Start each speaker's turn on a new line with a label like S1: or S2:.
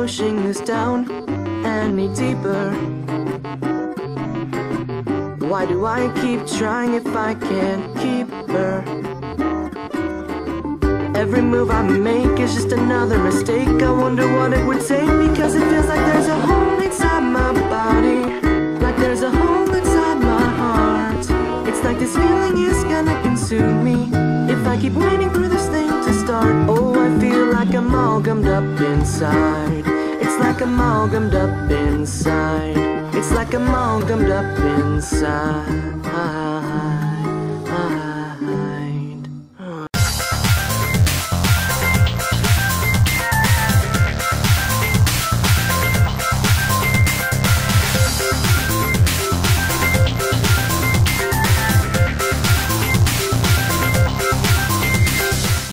S1: pushing this down any deeper? Why do I keep trying if I can't keep her? Every move I make is just another mistake. I wonder what it would take, because it feels like there's a hole inside my body, like there's a hole inside my heart. It's like this feeling is gonna consume me if I keep waiting for this thing to start. Oh, I feel like I'm all gummed up inside. It's like I'm all gummed up inside. It's like I'm all gummed up inside.